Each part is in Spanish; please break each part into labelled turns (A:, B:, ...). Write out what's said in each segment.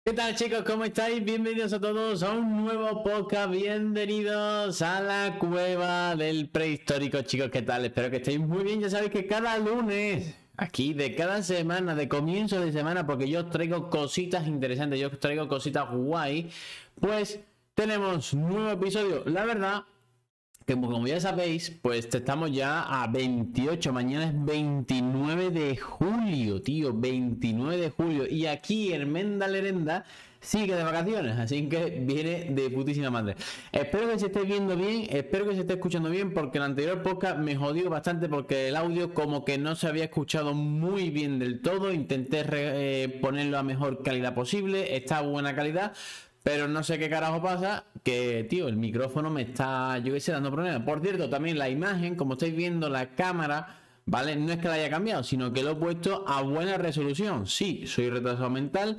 A: ¿Qué tal, chicos? ¿Cómo estáis? Bienvenidos a todos a un nuevo podcast. Bienvenidos a la cueva del prehistórico, chicos. ¿Qué tal? Espero que estéis muy bien. Ya sabéis que cada lunes, aquí de cada semana, de comienzo de semana, porque yo os traigo cositas interesantes, yo os traigo cositas guay, pues tenemos nuevo episodio. La verdad que como ya sabéis, pues estamos ya a 28, mañana es 29 de julio, tío, 29 de julio. Y aquí Hermenda Lerenda sigue de vacaciones, así que viene de putísima madre. Espero que se esté viendo bien, espero que se esté escuchando bien, porque el anterior podcast me jodió bastante porque el audio como que no se había escuchado muy bien del todo. Intenté ponerlo a mejor calidad posible, está a buena calidad. Pero no sé qué carajo pasa, que, tío, el micrófono me está, yo qué sé, dando problemas. Por cierto, también la imagen, como estáis viendo, la cámara, ¿vale? No es que la haya cambiado, sino que lo he puesto a buena resolución. Sí, soy retrasado mental.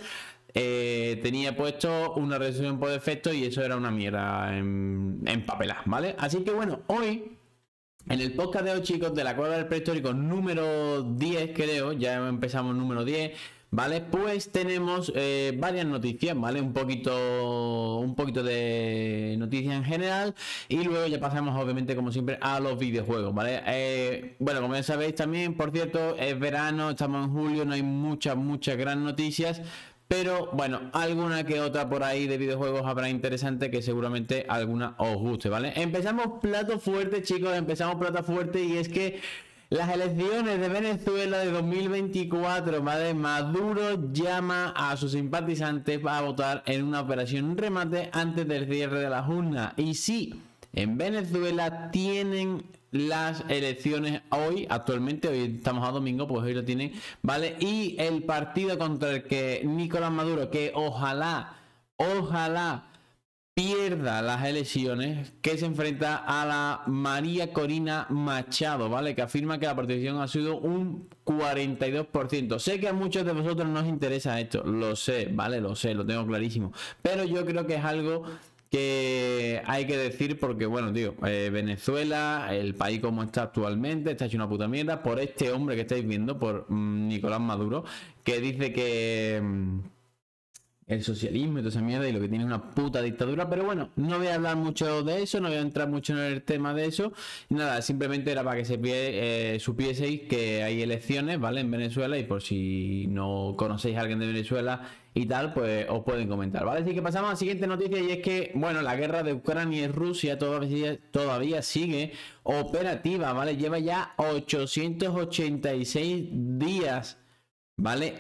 A: Tenía puesto una resolución por defecto y eso era una mierda en papelas, ¿vale? Así que bueno, hoy, en el podcast de hoy, chicos, de la cueva del prehistórico número 10, creo, ya empezamos número 10. ¿Vale? Pues tenemos varias noticias, ¿vale? Un poquito de noticias en general y luego ya pasamos obviamente como siempre a los videojuegos, ¿vale? Bueno, como ya sabéis también, por cierto, es verano, estamos en julio, no hay muchas gran noticias. Pero bueno, alguna que otra por ahí de videojuegos habrá interesante que seguramente alguna os guste, ¿vale? Empezamos plato fuerte, chicos, empezamos plato fuerte y es que las elecciones de Venezuela de 2024, ¿vale? Maduro llama a sus simpatizantes a votar en una operación remate antes del cierre de las urnas. Y sí, en Venezuela tienen las elecciones hoy, actualmente, hoy estamos a domingo, pues hoy lo tienen, ¿vale? Y el partido contra el que Nicolás Maduro, que ojalá pierda las elecciones, que se enfrenta a la María Corina Machado, ¿vale? Que afirma que la participación ha sido un 42%. Sé que a muchos de vosotros no os interesa esto, lo sé, ¿vale? Lo sé, lo tengo clarísimo. Pero yo creo que es algo que hay que decir porque, bueno, tío, Venezuela, el país como está actualmente, está hecho una puta mierda por este hombre que estáis viendo, por Nicolás Maduro, que dice que el socialismo y toda esa mierda y lo que tiene es una puta dictadura. Pero bueno, no voy a hablar mucho de eso, no voy a entrar mucho en el tema de eso. Nada, simplemente era para que supieseis que hay elecciones, ¿vale? En Venezuela, y por si no conocéis a alguien de Venezuela y tal, pues os pueden comentar, ¿vale? Así que pasamos a la siguiente noticia, y es que, bueno, la guerra de Ucrania y Rusia todavía sigue operativa, ¿vale? Lleva ya 886 días, ¿vale?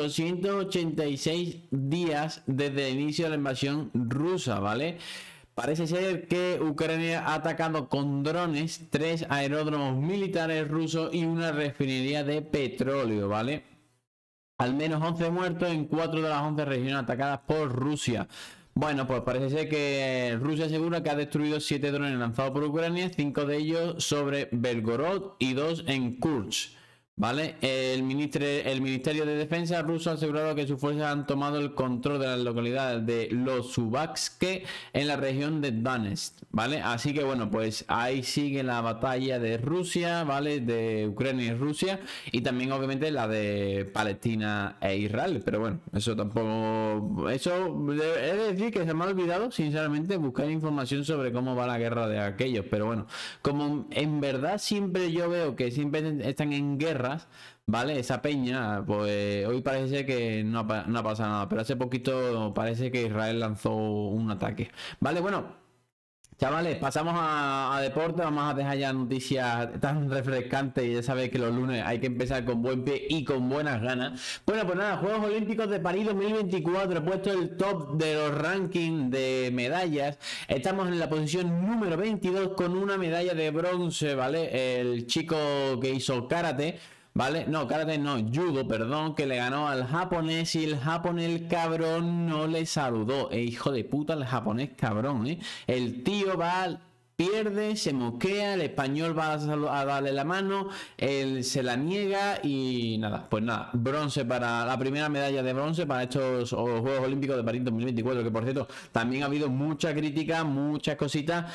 A: 886 días desde el inicio de la invasión rusa, ¿vale? Parece ser que Ucrania ha atacado con drones 3 aeródromos militares rusos y una refinería de petróleo, ¿vale? Al menos 11 muertos en 4 de las 11 regiones atacadas por Rusia. Bueno, pues parece ser que Rusia asegura que ha destruido 7 drones lanzados por Ucrania, 5 de ellos sobre Belgorod y 2 en Kursk. ¿Vale? El Ministerio de Defensa ruso ha asegurado que sus fuerzas han tomado el control de las localidades de Losubaksk en la región de Donetsk, ¿vale? Así que bueno, pues ahí sigue la batalla de Rusia, ¿vale? De Ucrania y Rusia, y también obviamente la de Palestina e Israel, pero bueno, eso tampoco... Eso he de decir que se me ha olvidado, sinceramente, buscar información sobre cómo va la guerra de aquellos, pero bueno, como en verdad siempre yo veo que siempre están en guerra, ¿vale? Esa peña, pues hoy parece ser que no ha pasado nada, pero hace poquito parece que Israel lanzó un ataque, ¿vale? Bueno, chavales, pasamos a deporte, vamos a dejar ya noticias tan refrescantes, y ya sabéis que los lunes hay que empezar con buen pie y con buenas ganas. Bueno, pues nada, Juegos Olímpicos de París 2024, he puesto el top de los rankings de medallas. Estamos en la posición número 22 con una medalla de bronce, ¿vale? El chico que hizo karate, ¿vale? No, karate no, judo, perdón, que le ganó al japonés, y el japonés, el cabrón, no le saludó. Hijo de puta, el japonés cabrón, ¿eh? El tío va, pierde, se moquea, el español va a darle la mano, él se la niega y nada, pues nada, bronce para la primera medalla de bronce para estos Juegos Olímpicos de París 2024, que por cierto, también ha habido mucha crítica, muchas cositas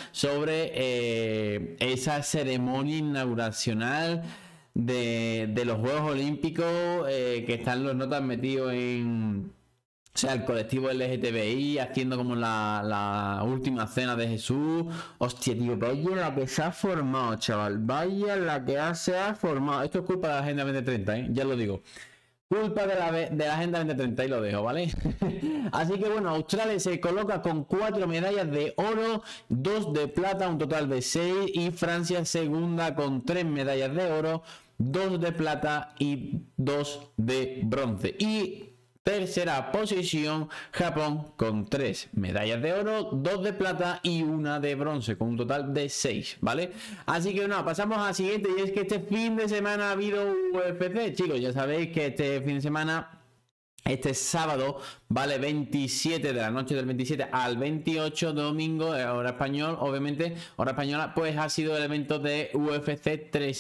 A: sobre esa ceremonia inauguracional de los Juegos Olímpicos, que están los notas metidos O sea, el colectivo LGTBI haciendo como la última cena de Jesús. Hostia, tío, vaya la que se ha formado, chaval. Vaya la que se ha formado. Esto es culpa de la Agenda 2030, ¿eh? Ya lo digo. Culpa de la Agenda 2030 y lo dejo, ¿vale? Así que bueno, Australia se coloca con 4 medallas de oro, 2 de plata, un total de 6. Y Francia segunda con 3 medallas de oro, 2 de plata y 2 de bronce. Y tercera posición, Japón con 3 medallas de oro, 2 de plata y 1 de bronce, con un total de 6, ¿vale? Así que no, pasamos a la siguiente, y es que este fin de semana ha habido UFC, chicos. Ya sabéis que este fin de semana, este sábado, vale, 27 de la noche del 27 al 28, domingo, hora español, obviamente, hora española, pues ha sido el evento de UFC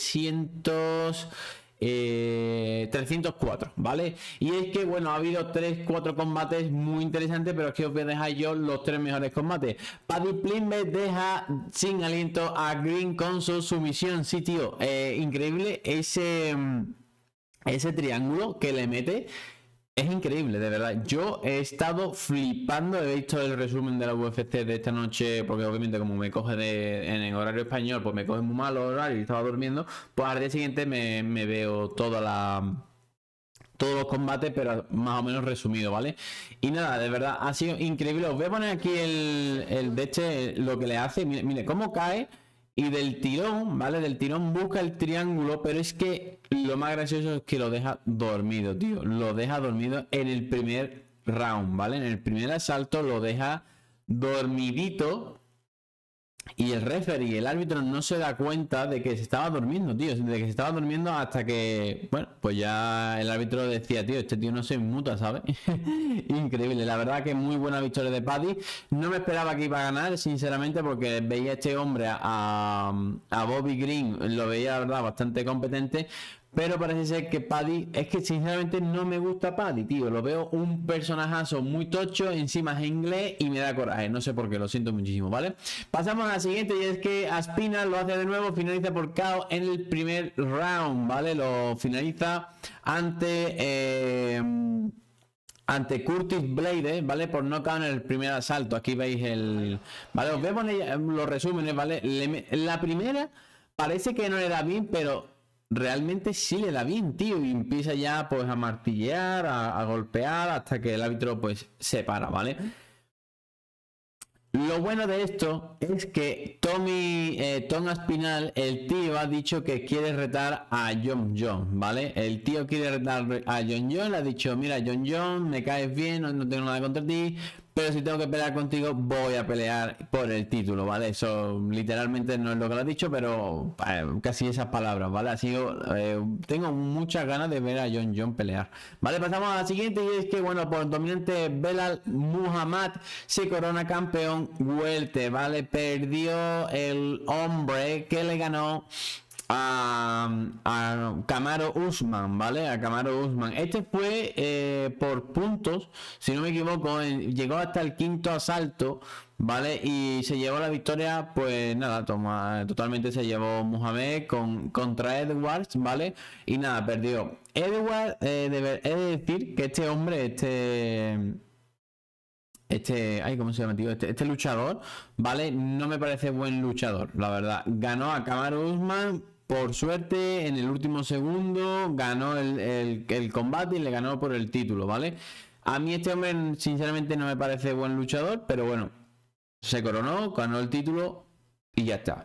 A: 304, ¿vale? Y es que, bueno, ha habido 3-4 combates muy interesantes, pero es que os voy a dejar yo los 3 mejores combates. Paddy Pimblett deja sin aliento a Green con su sumisión. Sí, tío, increíble ese triángulo que le mete. Es increíble, de verdad. Yo he estado flipando. He visto el resumen de la UFC de esta noche, porque obviamente como me coge en el horario español, pues me coge muy mal el horario y estaba durmiendo. Pues al día siguiente me veo todos los combates, pero más o menos resumido, ¿vale? Y nada, de verdad, ha sido increíble. Os voy a poner aquí el de este, lo que le hace. Mire cómo cae. Y del tirón, ¿vale? Del tirón busca el triángulo, pero es que lo más gracioso es que lo deja dormido, tío. Lo deja dormido en el primer round, ¿vale? En el primer asalto lo deja dormidito. Y el referee, el árbitro, no se da cuenta de que se estaba durmiendo, tío. De que se estaba durmiendo hasta que, bueno, pues ya el árbitro decía, tío, este tío no se inmuta, ¿sabes? Increíble, la verdad que muy buena victoria de Paddy. No me esperaba que iba a ganar, sinceramente, porque veía a este hombre, a Bobby Green, lo veía, la verdad, bastante competente. Pero parece ser que Paddy, es que sinceramente no me gusta Paddy, tío. Lo veo un personajazo muy tocho, encima es inglés y me da coraje. No sé por qué, lo siento muchísimo, ¿vale? Pasamos a la siguiente, y es que Aspinall lo hace de nuevo, finaliza por KO en el primer round, ¿vale? Lo finaliza ante Curtis Blades, ¿vale? Por knockout en el primer asalto. Aquí veis ¿vale? Os voy a poner los resúmenes, ¿vale? La primera parece que no le da bien, pero realmente sí le da bien, tío, y empieza ya pues a martillear, a golpear, hasta que el árbitro pues se para, ¿vale? Lo bueno de esto es que Tom Aspinall, el tío, ha dicho que quiere retar a John Jones, ¿vale? El tío quiere retar a John Jones, le ha dicho, mira, John Jones, me caes bien, no tengo nada contra ti, pero si tengo que pelear contigo, voy a pelear por el título, ¿vale? Eso literalmente no es lo que lo ha dicho, pero casi esas palabras, ¿vale? Ha sido, tengo muchas ganas de ver a John Jones pelear, ¿vale? Pasamos a la siguiente, y es que, bueno, por dominante Belal Muhammad se corona campeón welter, ¿vale? Perdió el hombre que le ganó a Kamaru Usman, ¿vale? A Kamaru Usman. Este fue por puntos, si no me equivoco, llegó hasta el quinto asalto, ¿vale? Y se llevó la victoria, pues nada, totalmente se llevó Muhammad contra Edwards, ¿vale? Y nada, perdió. Edwards, he de decir que este hombre, ay, ¿cómo se llama, tío? Este luchador, ¿vale? No me parece buen luchador, la verdad. Ganó a Kamaru Usman por suerte en el último segundo, ganó el combate y le ganó por el título, ¿vale? A mí este hombre sinceramente no me parece buen luchador, pero bueno, se coronó, ganó el título y ya está.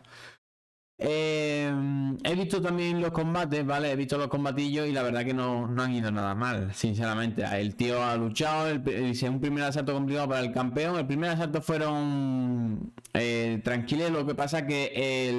A: He visto también los combates, ¿vale? He visto los combatillos y la verdad que no han ido nada mal, sinceramente. El tío ha luchado, es un primer asalto complicado para el campeón. El primer asalto fueron tranquilos, lo que pasa que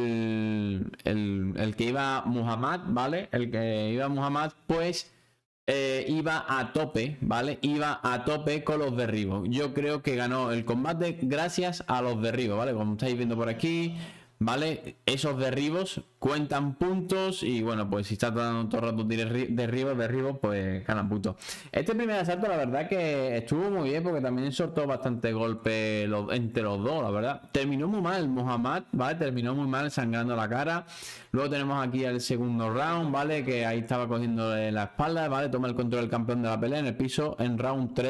A: el que iba Muhammad, ¿vale? El que iba Muhammad, pues iba a tope, ¿vale? Iba a tope con los derribos. Yo creo que ganó el combate gracias a los derribos, ¿vale? Como estáis viendo por aquí, ¿vale? Esos derribos cuentan puntos y bueno, pues si está dando todo el rato derribos, pues ganan puntos. Este primer asalto la verdad que estuvo muy bien porque también soltó bastante golpe entre los dos, la verdad. Terminó muy mal Muhammad, ¿vale? Terminó muy mal, sangrando la cara. Luego tenemos aquí el segundo round, ¿vale? Que ahí estaba cogiendo la espalda, ¿vale? Toma el control del campeón de la pelea en el piso en round 3.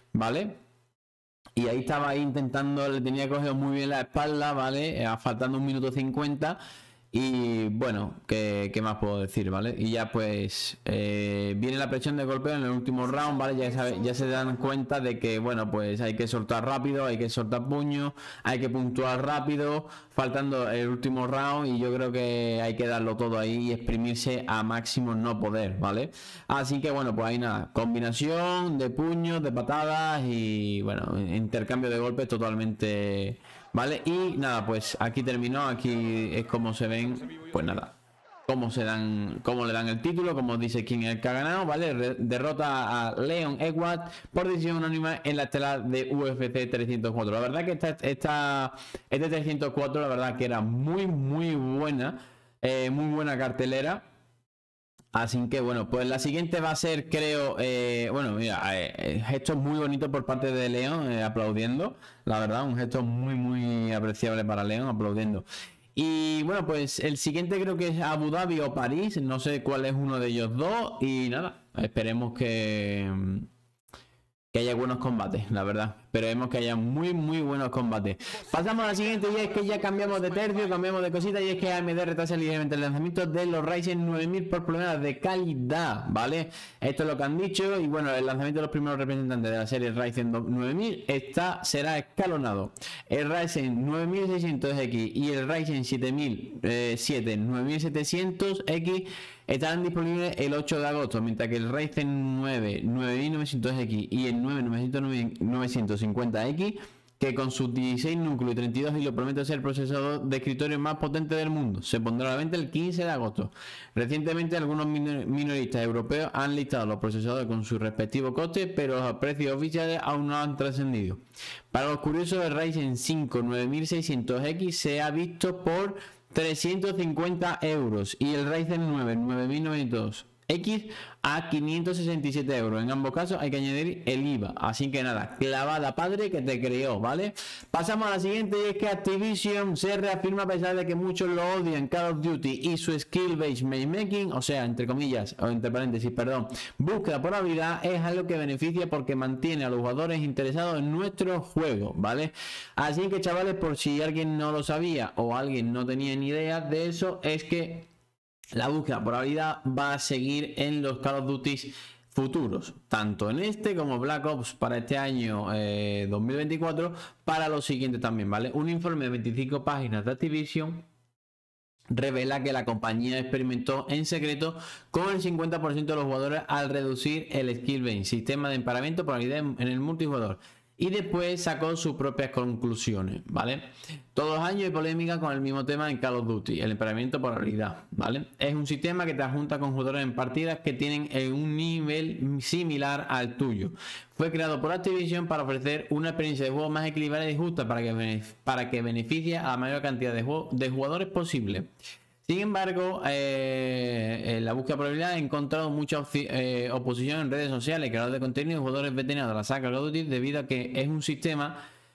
A: ¿vale? Y ahí estaba ahí intentando, le tenía cogido muy bien la espalda, ¿vale? Faltando 1 minuto 50. Y bueno, ¿qué más puedo decir, ¿vale? Y ya pues viene la presión de golpeo en el último round, ¿vale? Ya se dan cuenta de que, bueno, pues hay que soltar rápido, hay que soltar puño, hay que puntuar rápido, faltando el último round, y yo creo que hay que darlo todo ahí y exprimirse a máximo no poder, ¿vale? Así que bueno, pues ahí nada, combinación de puños, de patadas y bueno, intercambio de golpes totalmente... ¿Vale? Y nada, pues aquí terminó, aquí es como se ven, pues nada, cómo le dan el título, como dice quién es el que ha ganado, ¿vale? Derrota a Leon Edwards por decisión unánime en la estelar de UFC 304. La verdad que este 304, la verdad que era muy buena cartelera. Así que bueno, pues la siguiente va a ser, creo, bueno, mira, gesto muy bonito por parte de León, aplaudiendo, la verdad, un gesto muy apreciable para León, aplaudiendo. Y bueno, pues el siguiente creo que es Abu Dhabi o París, no sé cuál es uno de ellos dos, y nada, esperemos que haya buenos combates, la verdad. Esperemos que haya muy buenos combates. Pasamos a la siguiente, y es que ya cambiamos de tercio, cambiamos de cosita, y es que AMD retrasa ligeramente el lanzamiento de los Ryzen 9000 por problemas de calidad, ¿vale? Esto es lo que han dicho, y bueno, el lanzamiento de los primeros representantes de la serie Ryzen 9000 será escalonado. El Ryzen 9600X y el Ryzen 9700X estarán disponibles el 8 de agosto, mientras que el Ryzen 9 9900X y el 9950X, que con sus 16 núcleos y 32 hilos promete ser el procesador de escritorio más potente del mundo, se pondrá a la venta el 15 de agosto. Recientemente algunos minoristas europeos han listado los procesadores con su respectivo coste, pero los precios oficiales aún no han trascendido. Para los curiosos, el Ryzen 5 9600X se ha visto por 350 euros y el Ryzen 9 9900X a 567 euros. En ambos casos hay que añadir el IVA. Así que nada, clavada padre que te creó, ¿vale? Pasamos a la siguiente, y es que Activision se reafirma, a pesar de que muchos lo odian, Call of Duty y su skill-based matchmaking, o sea, entre comillas, o entre paréntesis, perdón, búsqueda por habilidad, es algo que beneficia porque mantiene a los jugadores interesados en nuestro juego, ¿vale? Así que chavales, por si alguien no lo sabía o alguien no tenía ni idea de eso, es que la búsqueda por habilidad va a seguir en los Call of Duty futuros, tanto en este como Black Ops para este año 2024, para los siguientes también, ¿vale? Un informe de 25 páginas de Activision revela que la compañía experimentó en secreto con el 50% de los jugadores al reducir el skill based, sistema de emparamiento por habilidad en el multijugador, y después sacó sus propias conclusiones, ¿vale? Todos los años hay polémica con el mismo tema en Call of Duty, el emparamiento por habilidad, ¿vale? Es un sistema que te adjunta con jugadores en partidas que tienen un nivel similar al tuyo. Fue creado por Activision para ofrecer una experiencia de juego más equilibrada y justa para que beneficie a la mayor cantidad de jugadores posible. Sin embargo, la búsqueda por habilidad ha encontrado mucha oposición en redes sociales, creadores de contenido y jugadores veteranos de la saga Call of Duty, debido a que es un sistema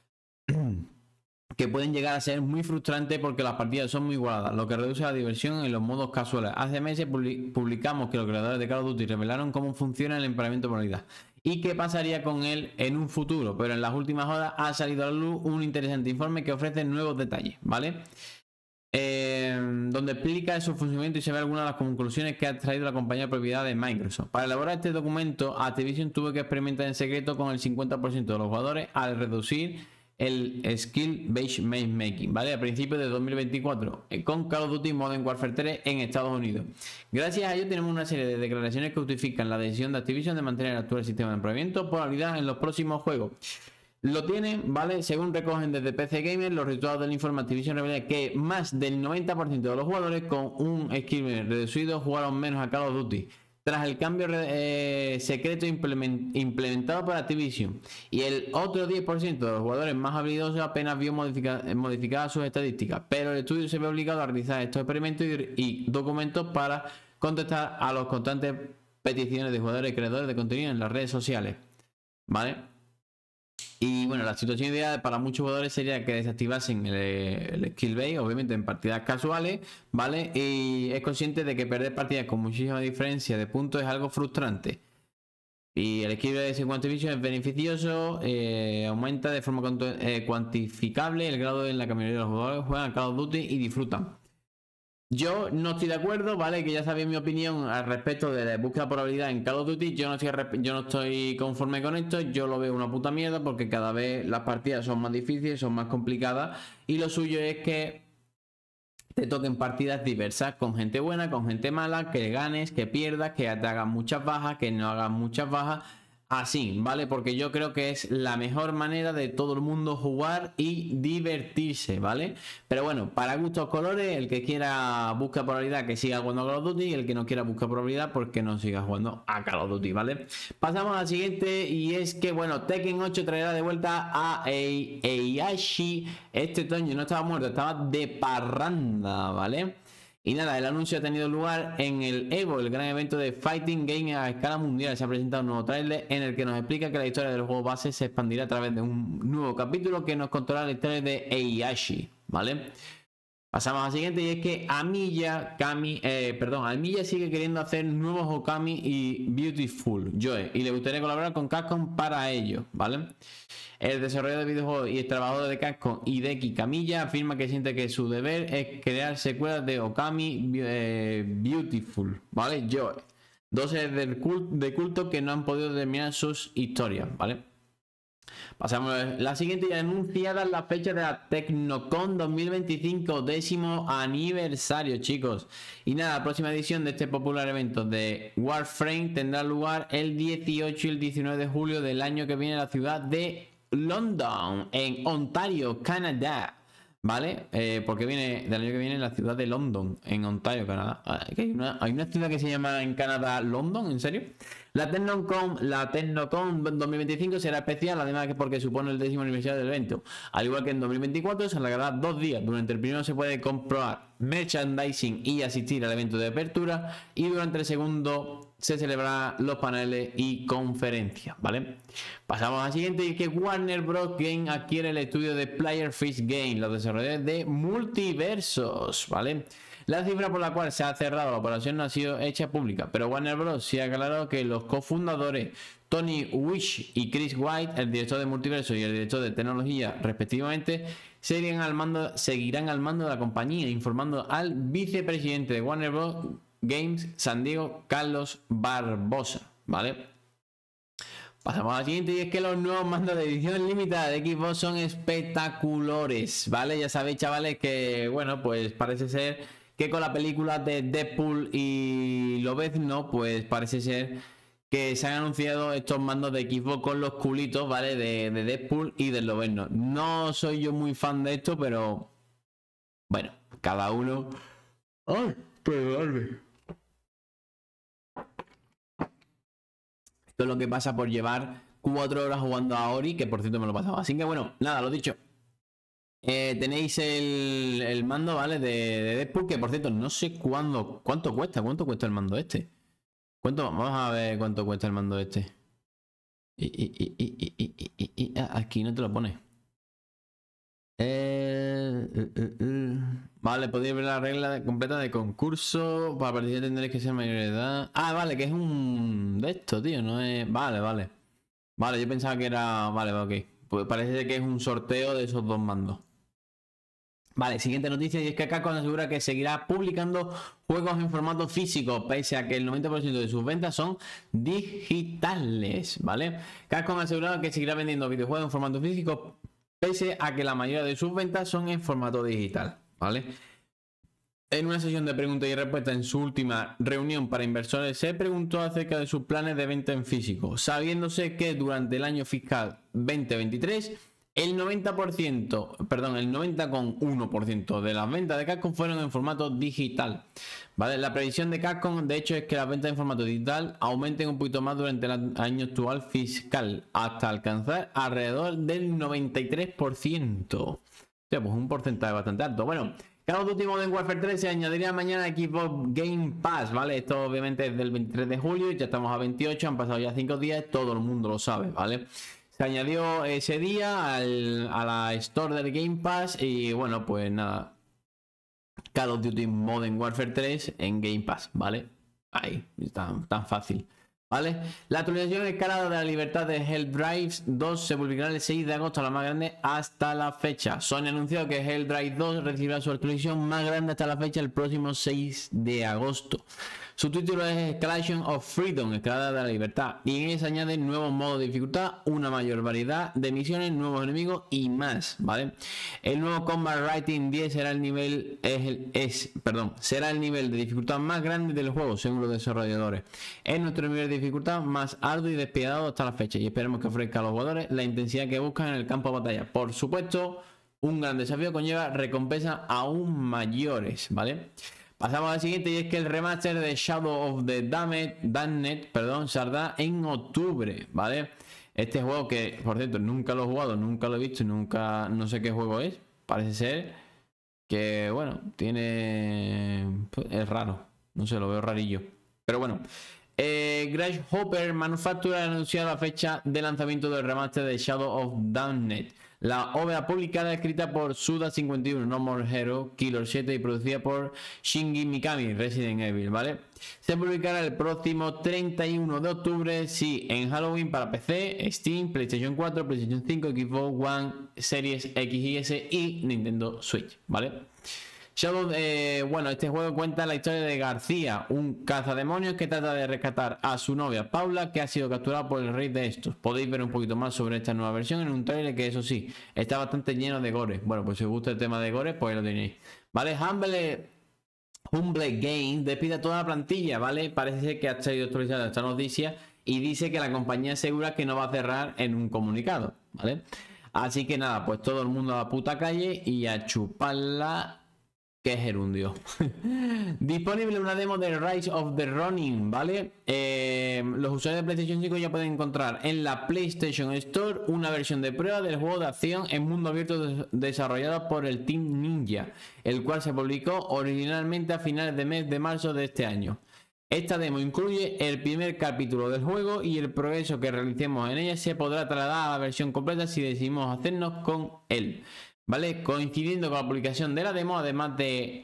A: que pueden llegar a ser muy frustrante porque las partidas son muy igualadas, lo que reduce la diversión en los modos casuales. Hace meses publicamos que los creadores de Call of Duty revelaron cómo funciona el emparamiento por habilidad y qué pasaría con él en un futuro, pero en las últimas horas ha salido a la luz un interesante informe que ofrece nuevos detalles, ¿vale? Donde explica su funcionamiento y se ve algunas de las conclusiones que ha traído la compañía de propiedad de Microsoft. Para elaborar este documento, Activision tuvo que experimentar en secreto con el 50% de los jugadores al reducir el skill based matchmaking, ¿vale? A principios de 2024, con Call of Duty Modern Warfare 3 en Estados Unidos. Gracias a ello tenemos una serie de declaraciones que justifican la decisión de Activision de mantener el actual sistema de emparamiento por habilidad en los próximos juegos. Lo tienen, ¿vale? Según recogen desde PC Gamer, los resultados del informe Activision revelan que más del 90% de los jugadores con un skill reducido jugaron menos a Call of Duty tras el cambio secreto implementado por Activision, y el otro 10% de los jugadores más habilidosos apenas vio modificadas sus estadísticas, pero el estudio se ve obligado a realizar estos experimentos y documentos para contestar a las constantes peticiones de jugadores y creadores de contenido en las redes sociales, ¿vale? Y bueno, la situación ideal para muchos jugadores sería que desactivasen el skill base, obviamente en partidas casuales, ¿vale? Y es consciente de que perder partidas con muchísima diferencia de puntos es algo frustrante. Y el equilibrio de cuantificación es beneficioso, aumenta de forma cuantificable el grado en la que la mayoría de los jugadores juegan a Call of Duty y disfrutan. Yo no estoy de acuerdo, ¿vale? Que ya sabéis mi opinión al respecto de la búsqueda por habilidad en Call of Duty. Yo no estoy conforme con esto. Yo lo veo una puta mierda porque cada vez las partidas son más difíciles, son más complicadas. Y lo suyo es que te toquen partidas diversas, con gente buena, con gente mala, que ganes, que pierdas, que te hagan muchas bajas, que no hagan muchas bajas. Así, ¿vale? Porque yo creo que es la mejor manera de todo el mundo jugar y divertirse, ¿vale? Pero bueno, para gustos colores, el que quiera buscar probabilidad que siga jugando a Call of Duty y el que no quiera buscar probabilidad pues que no siga jugando a Call of Duty, ¿vale? Pasamos al siguiente y es que, bueno, Tekken 8 traerá de vuelta a Heihachi este otoño. No estaba muerto, estaba de parranda, ¿vale? Y nada, el anuncio ha tenido lugar en el EVO, el gran evento de Fighting Game a escala mundial. Se ha presentado un nuevo tráiler en el que nos explica que la historia del juego base se expandirá a través de un nuevo capítulo que nos contará la historia de Heihachi, ¿vale? Pasamos al siguiente y es que Amiya sigue queriendo hacer nuevos Okami y Beautiful Joe y le gustaría colaborar con Capcom para ello, ¿vale? El desarrollador de videojuegos y el trabajador de Capcom, Hideki Kamiya, afirma que siente que su deber es crear secuelas de Okami Beautiful, ¿vale? Joe, dos seres de culto que no han podido terminar sus historias, ¿vale? Pasamos a la siguiente y anunciada la fecha de la Tecnocon 2025, 10º aniversario, chicos. Y nada, la próxima edición de este popular evento de Warframe tendrá lugar el 18 y el 19 de julio del año que viene en la ciudad de London, en Ontario, Canadá. ¿Vale? Porque viene del año que viene en la ciudad de London, en Ontario, Canadá. Hay una ciudad que se llama en Canadá London, ¿en serio? La Tecnocon 2025 será especial, además que porque supone el 10º aniversario del evento. Al igual que en 2024 se alargará 2 días. Durante el primero se puede comprobar merchandising y asistir al evento de apertura. Y durante el segundo se celebrarán los paneles y conferencias, ¿vale? Pasamos al siguiente y es que Warner Bros. Game adquiere el estudio de Player Fish Game, los desarrolladores de Multiversos, ¿vale? La cifra por la cual se ha cerrado la operación no ha sido hecha pública, pero Warner Bros. Sí ha aclarado que los cofundadores Tony Wish y Chris White, el director de Multiverso y el director de tecnología respectivamente, seguirán al mando de la compañía, informando al vicepresidente de Warner Bros. Games San Diego, Carlos Barbosa, ¿vale? Pasamos al siguiente y es que los nuevos mandos de edición limitada de Xbox son espectaculares, ¿vale? Ya sabéis, chavales, que, bueno, pues parece ser que con la película de Deadpool y Lobezno, pues parece ser que se han anunciado estos mandos de Xbox con los culitos, ¿vale? De Deadpool y de Lobezno. No soy yo muy fan de esto, pero bueno, cada uno... ¡Ay! Perdóname. Esto es lo que pasa por llevar 4 horas jugando a Ori, que por cierto me lo pasaba. Así que bueno, nada, lo dicho. Tenéis el mando, ¿vale? De Deadpool, que por cierto, no sé cuánto cuesta. ¿Cuánto cuesta el mando este? Vamos a ver cuánto cuesta el mando este. Aquí no te lo pone. Vale, podéis ver la regla completa de concurso. Para participar tendréis que ser mayor de edad. Ah, vale, que es un de esto, tío. No es. Vale. Vale, yo pensaba que era. Vale, ok. Pues parece que es un sorteo de esos dos mandos. Vale, siguiente noticia y es que Capcom asegura que seguirá publicando juegos en formato físico, pese a que el 90% de sus ventas son digitales, ¿vale? Capcom ha asegurado que seguirá vendiendo videojuegos en formato físico, pese a que la mayoría de sus ventas son en formato digital, ¿vale? En una sesión de preguntas y respuestas en su última reunión para inversores se preguntó acerca de sus planes de venta en físico, sabiéndose que durante el año fiscal 2023 el 90,1% de las ventas de Capcom fueron en formato digital, ¿vale? La previsión de Capcom, de hecho, es que las ventas en formato digital aumenten un poquito más durante el año actual fiscal, hasta alcanzar alrededor del 93%. O sea, pues un porcentaje bastante alto. Bueno, Call of Duty Modern Warfare 3 se añadiría mañana a Xbox Game Pass, ¿vale? Esto obviamente es del 23 de julio, ya estamos a 28, han pasado ya 5 días, todo el mundo lo sabe, ¿vale? Se añadió ese día a la store del Game Pass y bueno, pues nada. Call of Duty Modern Warfare 3 en Game Pass, ¿vale? Ahí, tan fácil. ¿vale? La actualización escalada de la libertad de Helldrive 2 se publicará el 6 de agosto, la más grande hasta la fecha. Sony anunció que Helldrive 2 recibirá su actualización más grande hasta la fecha el próximo 6 de agosto. Su título es Escalation of Freedom, escalada de la libertad, y en ella se añaden nuevos modos de dificultad, una mayor variedad de misiones, nuevos enemigos y más, ¿vale? El nuevo Combat Rating 10 será el nivel será el nivel de dificultad más grande del juego, según los desarrolladores. Es nuestro nivel de dificultad más arduo y despiadado hasta la fecha, y esperemos que ofrezca a los jugadores la intensidad que buscan en el campo de batalla. Por supuesto, un gran desafío conlleva recompensas aún mayores, ¿vale? Pasamos al siguiente, y es que el remaster de Shadow of the Damned, saldrá en octubre, ¿vale? Este juego que, por cierto, nunca lo he jugado, nunca lo he visto, no sé qué juego es. Parece ser que, bueno, es raro, no sé, lo veo rarillo. Pero bueno, Grasshopper Manufacturer ha anunciado la fecha de lanzamiento del remaster de Shadow of Damned. La obra publicada escrita por Suda51, No More Hero, Killer 7 y producida por Shinji Mikami, Resident Evil, ¿vale? Se publicará el próximo 31 de octubre, sí, en Halloween para PC, Steam, PlayStation 4, PlayStation 5, Xbox One, Series X y S y Nintendo Switch, ¿vale? Bueno, este juego cuenta la historia de García, un cazademonios que trata de rescatar a su novia Paula, que ha sido capturada por el rey de estos. Podéis ver un poquito más sobre esta nueva versión en un trailer que, eso sí, está bastante lleno de gore. Bueno, pues si os gusta el tema de gore, pues ahí lo tenéis. Vale, Humble Game despide a toda la plantilla, ¿vale? Parece ser que ha sido actualizada esta noticia y dice que la compañía asegura que no va a cerrar en un comunicado, ¿vale? Así que nada, pues todo el mundo a la puta calle y a chuparla. Que es gerundio. Disponible una demo de Rise of the Ronin, ¿vale? Los usuarios de PlayStation 5 ya pueden encontrar en la PlayStation Store una versión de prueba del juego de acción en mundo abierto desarrollado por el Team Ninja, el cual se publicó originalmente a finales de mes de marzo de este año. Esta demo incluye el primer capítulo del juego y el progreso que realicemos en ella se podrá trasladar a la versión completa si decidimos hacernos con él. ¿Vale? Coincidiendo con la publicación de la demo, además,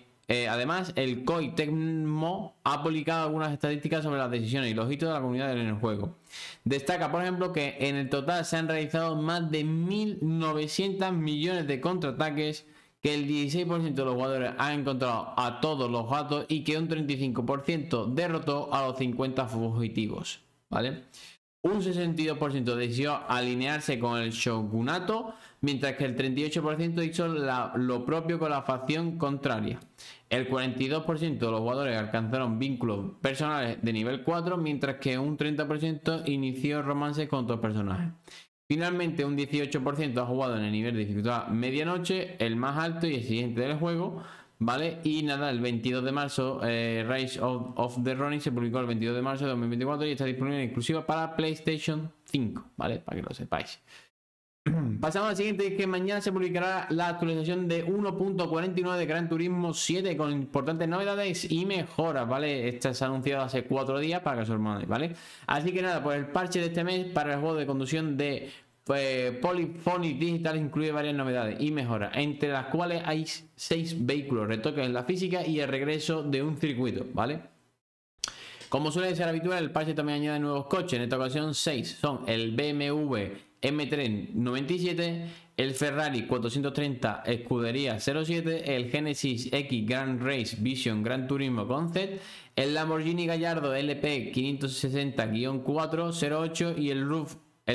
A: el Koei Tecmo ha publicado algunas estadísticas sobre las decisiones y los hitos de la comunidad en el juego. Destaca, por ejemplo, que en el total se han realizado más de 1.900 millones de contraataques, que el 16% de los jugadores han encontrado a todos los gatos y que un 35% derrotó a los 50 fugitivos, ¿vale? Un 62% decidió alinearse con el shogunato, mientras que el 38% hizo lo propio con la facción contraria. El 42% de los jugadores alcanzaron vínculos personales de nivel 4, mientras que un 30% inició romances con otros personajes. Finalmente, un 18% ha jugado en el nivel de dificultad medianoche, el más alto y exigente del juego, ¿vale? Y nada, el 22 de marzo, Rise of the Ronin se publicó el 22 de marzo de 2024 y está disponible en exclusiva para PlayStation 5, ¿vale? Para que lo sepáis. Pasamos al siguiente, que mañana se publicará la actualización de 1.49 de Gran Turismo 7 con importantes novedades y mejoras, ¿vale? Esta se ha anunciado hace 4 días para que os hermanéis, ¿vale? Así que nada, pues el parche de este mes para el juego de conducción de Polyphony Digital incluye varias novedades y mejoras, entre las cuales hay 6 vehículos, retoques en la física y el regreso de un circuito, ¿vale? Como suele ser habitual, el parche también añade nuevos coches, en esta ocasión 6, son el BMW M3 97, el Ferrari 430 Escudería 07, el Genesis X Grand Race Vision Gran Turismo Concept, el Lamborghini Gallardo LP 560-408 y el RUF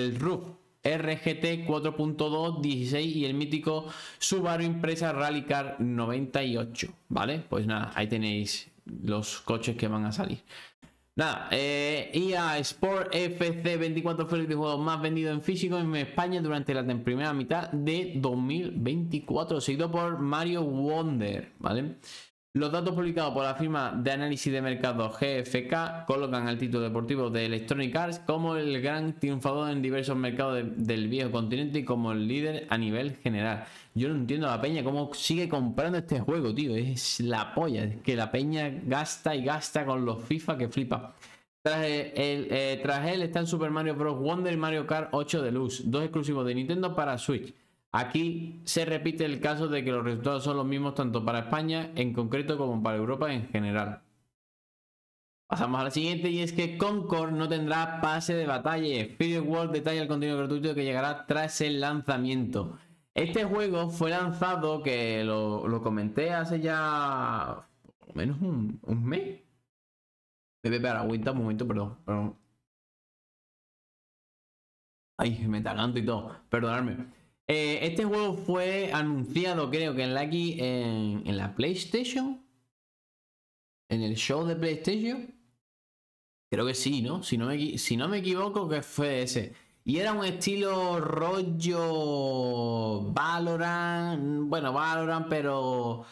A: RGT 4.2 16 y el mítico Subaru Impreza Rally Car 98, ¿vale? Pues nada, ahí tenéis los coches que van a salir. Nada, EA Sport FC 24 fue el videojuego más vendido en físico en España durante la primera mitad de 2024, seguido por Mario Wonder, ¿vale? Los datos publicados por la firma de análisis de mercado GfK colocan al título deportivo de Electronic Arts como el gran triunfador en diversos mercados del viejo continente y como el líder a nivel general. Yo no entiendo a la peña cómo sigue comprando este juego, tío. Es la polla. Es que la peña gasta y gasta con los FIFA que flipa. Tras él están Super Mario Bros. Wonder y Mario Kart 8 Deluxe, dos exclusivos de Nintendo para Switch. Aquí se repite el caso de que los resultados son los mismos tanto para España en concreto como para Europa en general. Pasamos a la siguiente y es que Concord no tendrá pase de batalla. Spirit World detalla el contenido gratuito que llegará tras el lanzamiento. Este juego fue lanzado, que lo comenté hace ya por lo menos un mes. Espera, aguanta un momento, perdón. Ay, me taganto y todo, perdonadme. Este juego fue anunciado, creo que en la PlayStation. En el show de PlayStation. Creo que sí, ¿no? Si no me equivoco, que fue ese. Y era un estilo rollo Valorant. Bueno, Valorant, pero...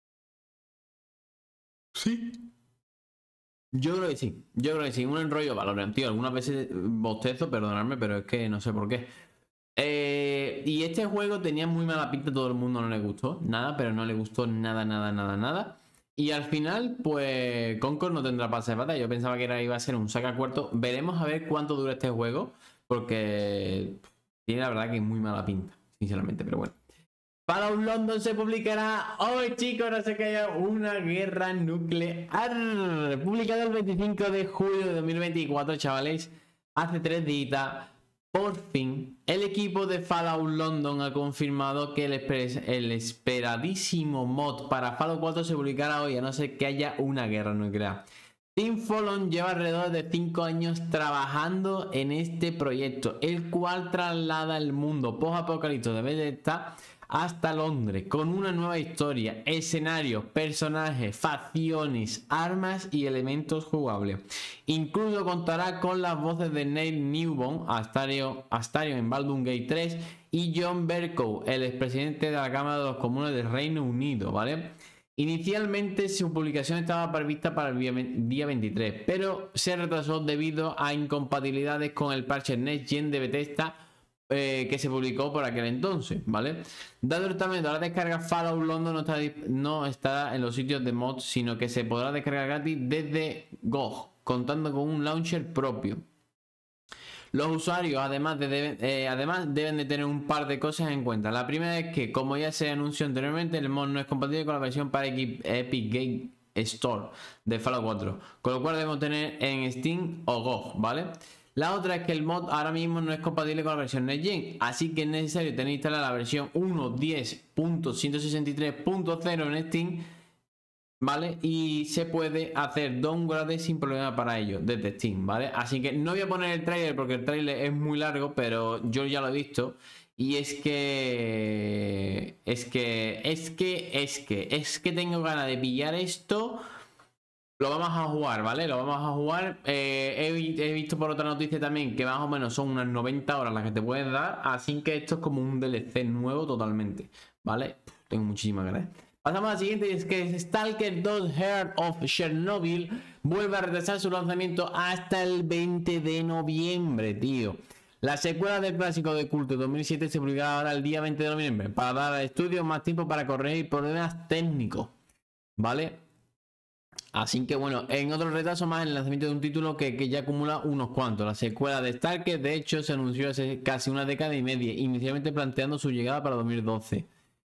A: Sí. Yo creo que sí. Yo creo que sí. Un enrollo Valorant, tío. Algunas veces bostezo, perdonadme, pero es que no sé por qué. Y este juego tenía muy mala pinta. Todo el mundo no le gustó. Nada, pero no le gustó nada. Y al final, pues Concord no tendrá pase de batalla. Yo pensaba que iba a ser un sacacuarto. Veremos a ver cuánto dura este juego. Porque tiene la verdad que muy mala pinta, sinceramente, pero bueno. Fallout London se publicará hoy, chicos. No sé que haya una guerra nuclear. Publicado el 25 de julio de 2024, chavales. Hace 3 días. Por fin, el equipo de Fallout London ha confirmado que el esperadísimo mod para Fallout 4 se publicará hoy, a no ser que haya una guerra nuclear. Team Folon lleva alrededor de 5 años trabajando en este proyecto, el cual traslada el mundo post-apocalíptico de Bethesda hasta Londres, con una nueva historia, escenarios, personajes, facciones, armas y elementos jugables. Incluso contará con las voces de Neil Newbon, Astarion en Baldur's Gate 3, y John Bercow, el expresidente de la Cámara de los Comunes del Reino Unido, ¿vale? Inicialmente su publicación estaba prevista para el día 23, pero se retrasó debido a incompatibilidades con el parche Next Gen de Bethesda, que se publicó por aquel entonces, ¿vale? Dado el tamaño de la descarga, Fallout London no estará en los sitios de mods, sino que se podrá descargar gratis desde GOG, contando con un launcher propio. Los usuarios además deben de tener un par de cosas en cuenta. La primera es que, como ya se anunció anteriormente, el mod no es compatible con la versión para Epic Game Store de Fallout 4, con lo cual debemos tener en Steam o GOG, ¿vale? La otra es que el mod ahora mismo no es compatible con la versión Next Gen, así que es necesario tener instalada la versión 1.10.163.0 en Steam, ¿vale? Y se puede hacer downgrade sin problema para ello desde Steam, ¿vale? Así que no voy a poner el trailer porque el trailer es muy largo, pero yo ya lo he visto. Y es que tengo ganas de pillar esto. Lo vamos a jugar, ¿vale? Lo vamos a jugar. He visto por otra noticia también que más o menos son unas 90 horas las que te puedes dar. Así que esto es como un DLC nuevo totalmente, ¿vale? Tengo muchísimas ganas. Pasamos a la siguiente, y es que Stalker 2 Heart of Chernobyl vuelve a retrasar su lanzamiento hasta el 20 de noviembre, tío. La secuela del clásico de culto 2007 se publicará ahora el día 20 de noviembre para dar al estudio más tiempo para corregir problemas técnicos, ¿vale? Así que bueno, en otro retraso más en el lanzamiento de un título que ya acumula unos cuantos. La secuela de Stalker, de hecho, se anunció hace casi una década y media, inicialmente planteando su llegada para 2012.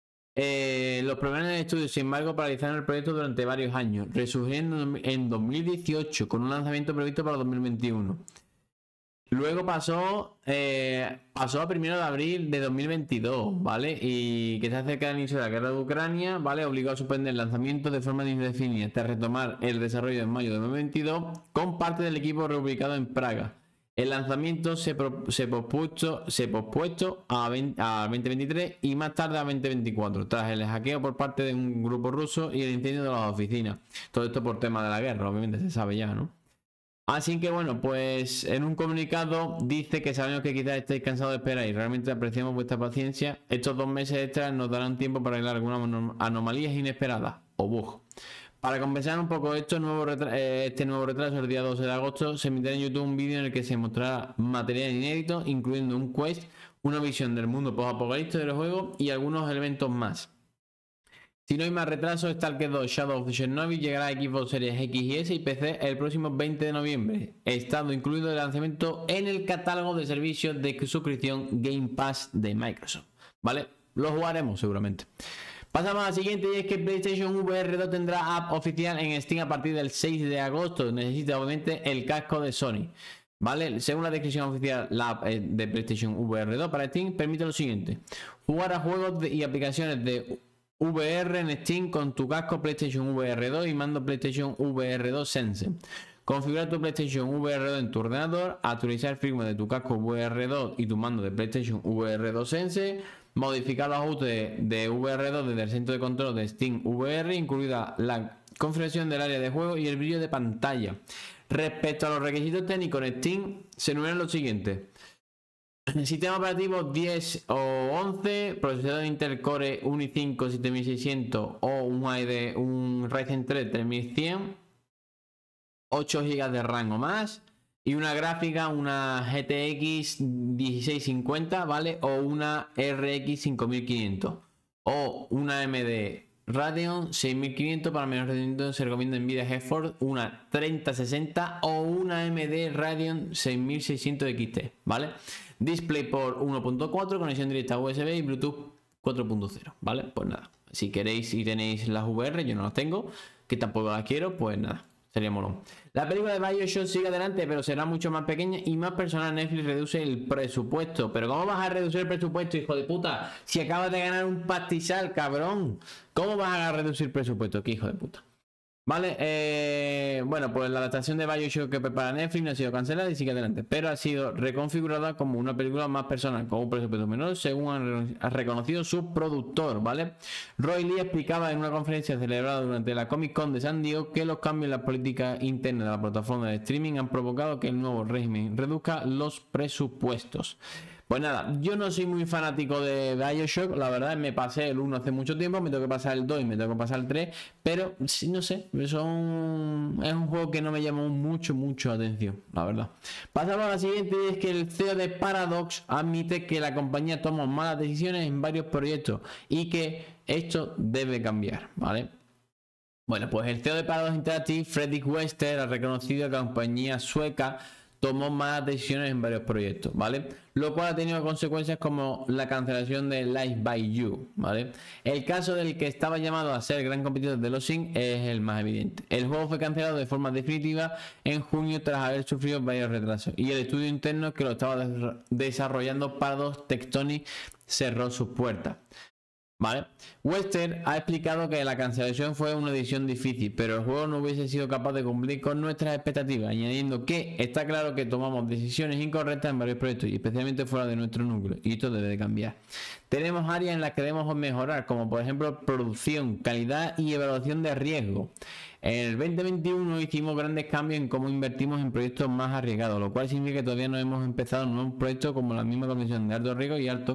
A: Los problemas en el estudio, sin embargo, paralizaron el proyecto durante varios años, resurgiendo en 2018 con un lanzamiento previsto para 2021. Luego pasó a 1 de abril de 2022, ¿vale? Y que se acerca del inicio de la guerra de Ucrania, ¿vale? Obligó a suspender el lanzamiento de forma indefinida hasta retomar el desarrollo en mayo de 2022 con parte del equipo reubicado en Praga. El lanzamiento se pospuesto a 2023 y más tarde a 2024, tras el hackeo por parte de un grupo ruso y el incendio de las oficinas. Todo esto por tema de la guerra, obviamente se sabe ya, ¿no? Así que bueno, pues en un comunicado dice que sabemos que quizás estéis cansados de esperar y realmente apreciamos vuestra paciencia. Estos 2 meses extras nos darán tiempo para arreglar algunas anomalías inesperadas o bugs. Para compensar un poco esto, este nuevo retraso, el día 12 de agosto, se emitirá en YouTube un vídeo en el que se mostrará material inédito, incluyendo un quest, una visión del mundo post-apocalíptico del juego y algunos elementos más. Si no hay más retraso, Stalker 2 Shadow of Chernobyl llegará a Xbox Series X y S y PC el próximo 20 de noviembre, estando incluido el lanzamiento en el catálogo de servicios de suscripción Game Pass de Microsoft, ¿vale? Lo jugaremos seguramente. Pasamos a la siguiente y es que PlayStation VR 2 tendrá app oficial en Steam a partir del 6 de agosto. Necesita obviamente el casco de Sony. ¿Vale? Según la descripción oficial, la app de PlayStation VR 2 para Steam permite lo siguiente: jugar a juegos y aplicaciones de VR en Steam con tu casco PlayStation VR 2 y mando PlayStation VR 2 Sense. Configurar tu PlayStation VR 2 en tu ordenador, actualizar el firmware de tu casco VR 2 y tu mando de PlayStation VR 2 Sense, modificar los ajustes de VR 2 desde el centro de control de Steam VR, incluida la configuración del área de juego y el brillo de pantalla. Respecto a los requisitos técnicos en Steam, se enumeran los siguientes: sistema operativo 10 o 11, procesador Intel Core i5 7600 o un Ryzen 3 3100, 8 GB de RAM o más, y una gráfica, una GTX 1650, ¿vale? O una RX 5500 o una AMD Radeon 6500. Para menor rendimiento se recomienda Nvidia GeForce una 3060 o una AMD Radeon 6600 XT, ¿vale? DisplayPort 1.4, conexión directa USB y Bluetooth 4.0, ¿vale? Pues nada, si queréis y tenéis las VR, yo no las tengo, que tampoco las quiero, pues nada, sería molón. La película de BioShock sigue adelante, pero será mucho más pequeña y más personal. Netflix reduce el presupuesto. Pero ¿cómo vas a reducir el presupuesto, hijo de puta? Si acabas de ganar un pastizal, cabrón. ¿Cómo vas a reducir el presupuesto? ¿Qué hijo de puta? Vale, bueno, pues la adaptación de BioShock que prepara Netflix no ha sido cancelada y sigue adelante, pero ha sido reconfigurada como una película más personal, con un presupuesto menor, según ha reconocido su productor, ¿vale? Roy Lee explicaba en una conferencia celebrada durante la Comic Con de San Diego que los cambios en la política interna de la plataforma de streaming han provocado que el nuevo régimen reduzca los presupuestos. Pues nada, yo no soy muy fanático de BioShock, la verdad me pasé el 1 hace mucho tiempo, me tengo que pasar el 2 y me tengo que pasar el 3, pero sí, no sé, es un juego que no me llamó mucho atención, la verdad. Pasamos a la siguiente, y es que el CEO de Paradox admite que la compañía toma malas decisiones en varios proyectos y que esto debe cambiar, ¿vale? Bueno, pues el CEO de Paradox Interactive, Fredrik Wester, ha reconocido que la compañía sueca tomó malas decisiones en varios proyectos, ¿vale? Lo cual ha tenido consecuencias como la cancelación de Live by You, ¿vale? El caso del que estaba llamado a ser gran competidor de los Sims es el más evidente. El juego fue cancelado de forma definitiva en junio tras haber sufrido varios retrasos y el estudio interno que lo estaba desarrollando Paradox Tectonic cerró sus puertas, ¿vale? Wester ha explicado que la cancelación fue una decisión difícil, pero el juego no hubiese sido capaz de cumplir con nuestras expectativas, añadiendo que está claro que tomamos decisiones incorrectas en varios proyectos y especialmente fuera de nuestro núcleo, y esto debe de cambiar. Tenemos áreas en las que debemos mejorar, como por ejemplo producción, calidad y evaluación de riesgo. En el 2021 hicimos grandes cambios en cómo invertimos en proyectos más arriesgados, lo cual significa que todavía no hemos empezado nuevos proyectos como la misma condición de alto riesgo y altos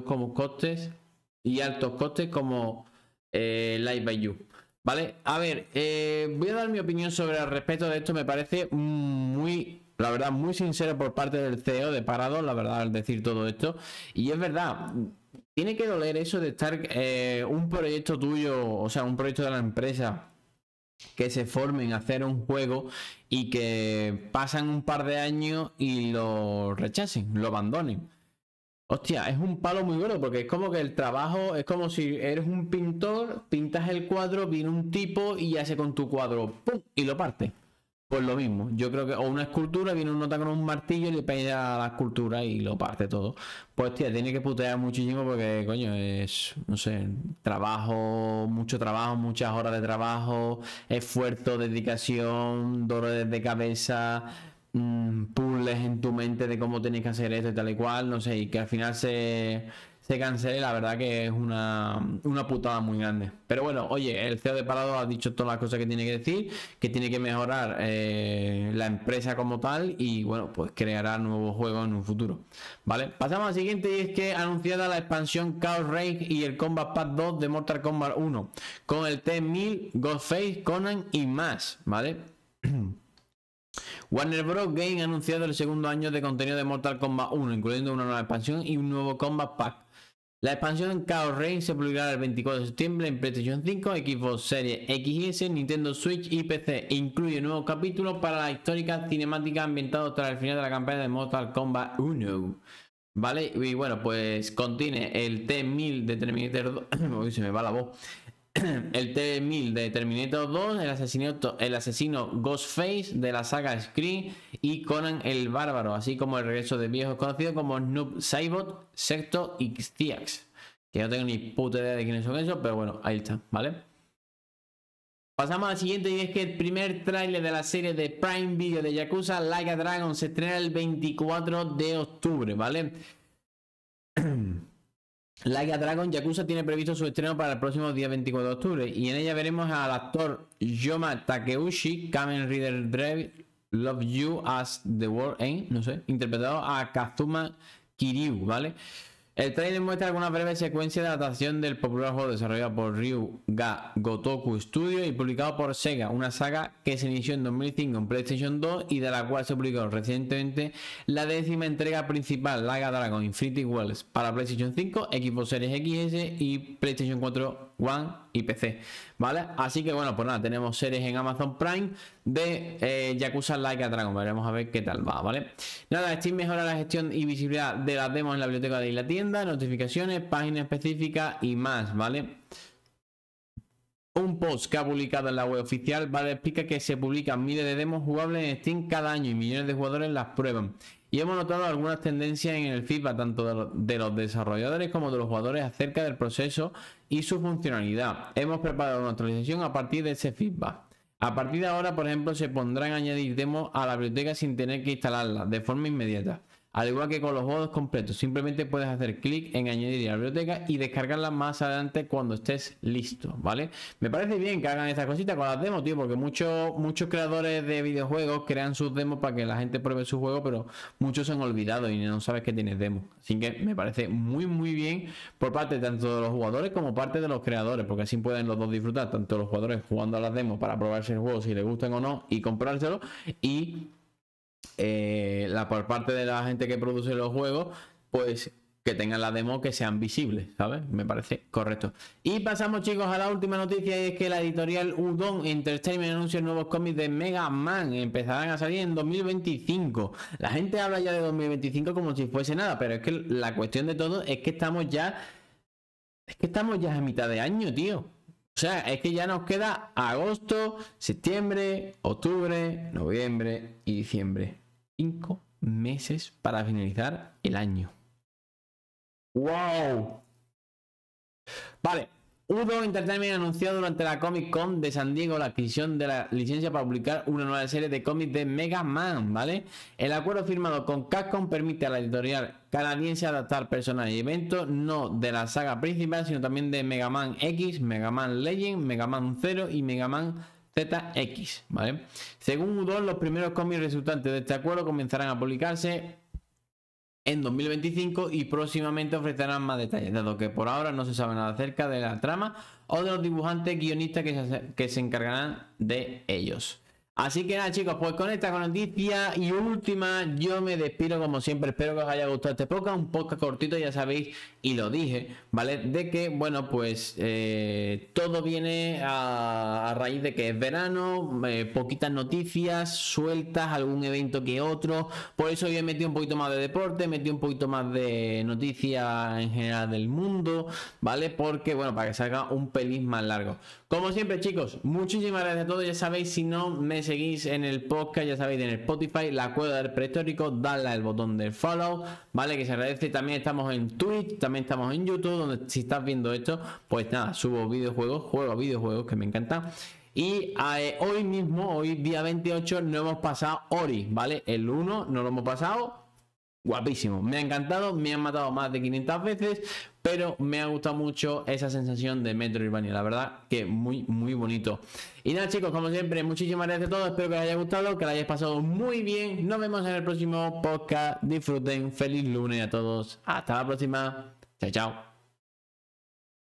A: costes como Live by You, ¿vale? A ver, voy a dar mi opinión sobre el respecto de esto. Me parece la verdad, muy sincero por parte del CEO de Paradox, la verdad, al decir todo esto. Y es verdad, tiene que doler eso de estar un proyecto tuyo, o sea, un proyecto de la empresa, que se formen a hacer un juego y que pasan un par de años y lo rechacen, lo abandonen. Hostia, es un palo muy gordo porque es como que el trabajo es como si eres un pintor, pintas el cuadro, viene un tipo y hace con tu cuadro ¡pum! Y lo parte. Pues lo mismo, yo creo que, o una escultura, viene un nota con un martillo y le pega a la escultura y lo parte todo. Pues tía, tiene que putear muchísimo porque, coño, es, no sé, mucho trabajo, muchas horas de trabajo, esfuerzo, dedicación, dolores de cabeza, puzzles en tu mente de cómo tenéis que hacer esto y tal y cual, no sé, y que al final se cancele, la verdad que es una putada muy grande. Pero bueno, oye, el CEO de Paradox ha dicho todas las cosas que tiene que decir, que tiene que mejorar la empresa como tal y bueno, pues creará nuevos juegos en un futuro, ¿vale? Pasamos al siguiente y es que anunciada la expansión Chaos Rage y el Combat Pack 2 de Mortal Kombat 1 con el T-1000, Ghostface, Conan y más, ¿vale? Warner Bros. Game ha anunciado el segundo año de contenido de Mortal Kombat 1, incluyendo una nueva expansión y un nuevo Combat Pack. La expansión Chaos Reign se publicará el 24 de septiembre en PlayStation 5, Xbox Series X y S, Nintendo Switch y PC. Incluye nuevos capítulos para la histórica cinemática ambientada tras el final de la campaña de Mortal Kombat 1. ¿Vale? Y bueno, pues contiene el T-1000 de Terminator 2. Uy, se me va la voz. el T-1000 de Terminator 2, el asesino Ghostface de la saga Scream y Conan el Bárbaro, así como el regreso de viejos conocidos como Noob Saibot, Secto y Xtiax, que no tengo ni puta idea de quiénes son esos, pero bueno, ahí está, ¿vale? Pasamos al siguiente, y es que el primer tráiler de la serie de Prime Video de Yakuza Like a Dragon se estrena el 24 de octubre, ¿vale? Like a Dragon Yakuza tiene previsto su estreno para el próximo día 24 de octubre y en ella veremos al actor Yoma Takeuchi, Kamen Rider Drive, Love You as the World Ends, no sé, interpretado a Kazuma Kiryu, ¿vale? El trailer muestra alguna breve secuencia de adaptación del popular juego desarrollado por Ryu Ga Gotoku Studio y publicado por Sega, una saga que se inició en 2005 en PlayStation 2 y de la cual se publicó recientemente la 10ª entrega principal, Like a Dragon Infinity Wells, para PlayStation 5, Xbox Series XS y PlayStation 4 One y PC, ¿vale? Así que bueno, pues nada, tenemos series en Amazon Prime de Yakuza Like a Dragon. Veremos a ver qué tal va, ¿vale? Nada, Steam mejora la gestión y visibilidad de las demos en la biblioteca de la tienda, notificaciones, páginas específicas y más, ¿vale? Un post que ha publicado en la web oficial, ¿vale? Explica que se publican miles de demos jugables en Steam cada año y millones de jugadores las prueban. Y hemos notado algunas tendencias en el feedback tanto de los desarrolladores como de los jugadores acerca del proceso y su funcionalidad. Hemos preparado una actualización a partir de ese feedback. A partir de ahora, por ejemplo, se pondrán a añadir demos a la biblioteca sin tener que instalarlas de forma inmediata. Al igual que con los juegos completos, simplemente puedes hacer clic en añadir a la biblioteca y descargarla más adelante cuando estés listo, ¿vale? Me parece bien que hagan estas cositas con las demos, tío, porque muchos creadores de videojuegos crean sus demos para que la gente pruebe su juego, pero muchos se han olvidado y no sabes que tienes demos. Así que me parece muy bien por parte tanto de los jugadores como parte de los creadores, porque así pueden los dos disfrutar, tanto los jugadores jugando a las demos para probarse el juego si les gustan o no y comprárselo, y por parte de la gente que produce los juegos, pues que tengan la demo, que sean visibles, ¿sabes? Me parece correcto. Y pasamos, chicos, a la última noticia, y es que la editorial Udon Entertainment anuncia nuevos cómics de Mega Man. Empezarán a salir en 2025. La gente habla ya de 2025 como si fuese nada, pero es que la cuestión de todo es que estamos ya a mitad de año, tío. O sea, es que ya nos queda agosto, septiembre, octubre, noviembre y diciembre. 5 meses para finalizar el año. ¡Wow! Vale. Udon Entertainment anunció durante la Comic Con de San Diego la adquisición de la licencia para publicar una nueva serie de cómics de Mega Man, ¿vale? El acuerdo firmado con Capcom permite a la editorial canadiense adaptar personajes y eventos no de la saga principal, sino también de Mega Man X, Mega Man Legend, Mega Man 0 y Mega Man ZX, ¿vale? Según Udon, los primeros cómics resultantes de este acuerdo comenzarán a publicarse en 2025 y próximamente ofrecerán más detalles, dado que por ahora no se sabe nada acerca de la trama o de los dibujantes guionistas que se encargarán de ellos. Así que nada, chicos, pues con esta noticia y última yo me despido como siempre. Espero que os haya gustado este podcast, un podcast cortito, ya sabéis, y lo dije, ¿vale? De que, bueno, pues todo viene a raíz de que es verano, poquitas noticias sueltas, algún evento que otro. Por eso yo he metido un poquito más de deporte, metí un poquito más de noticias en general del mundo, ¿vale? Porque, bueno, para que salga un pelín más largo. Como siempre, chicos, muchísimas gracias a todos. Ya sabéis, si no me seguís en el podcast, ya sabéis, en el Spotify, La Cueva del Prehistórico, dale al botón de follow, ¿vale? Que se agradece. También estamos en Twitch, también estamos en YouTube, donde si estás viendo esto, pues nada, subo videojuegos, juego a videojuegos, que me encanta. Y hoy mismo, hoy día 28, no hemos pasado Ori, ¿vale? El 1 no lo hemos pasado. Guapísimo, me ha encantado, me han matado más de 500 veces, pero me ha gustado mucho esa sensación de Metroidvania, la verdad que muy bonito. Y nada, chicos, como siempre, muchísimas gracias a todos, espero que os haya gustado, que lo hayáis pasado muy bien. Nos vemos en el próximo podcast, disfruten, feliz lunes a todos, hasta la próxima, chao.